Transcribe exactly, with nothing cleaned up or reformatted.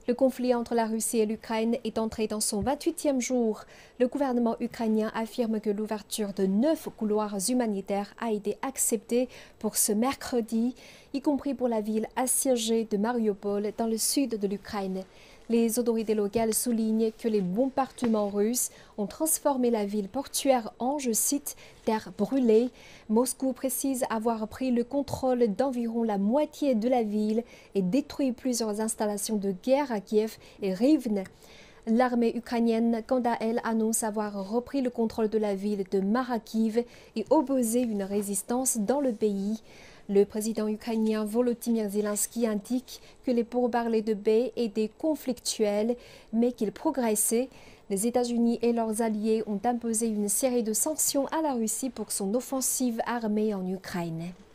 Le conflit entre la Russie et l'Ukraine est entré dans son vingt-huitième jour. Le gouvernement ukrainien affirme que l'ouverture de neuf couloirs humanitaires a été acceptée pour ce mercredi, y compris pour la ville assiégée de Mariupol dans le sud de l'Ukraine. Les autorités locales soulignent que les bombardements russes ont transformé la ville portuaire en, je cite, terre brûlée. Moscou précise avoir pris le contrôle d'environ la moitié de la ville et détruit plusieurs installations de guerre à Kiev et Rivne. L'armée ukrainienne, quant à elle, annonce avoir repris le contrôle de la ville de Marakhiv et opposé une résistance dans le pays. Le président ukrainien Volodymyr Zelensky indique que les pourparlers de paix étaient conflictuels, mais qu'ils progressaient. Les États-Unis et leurs alliés ont imposé une série de sanctions à la Russie pour son offensive armée en Ukraine.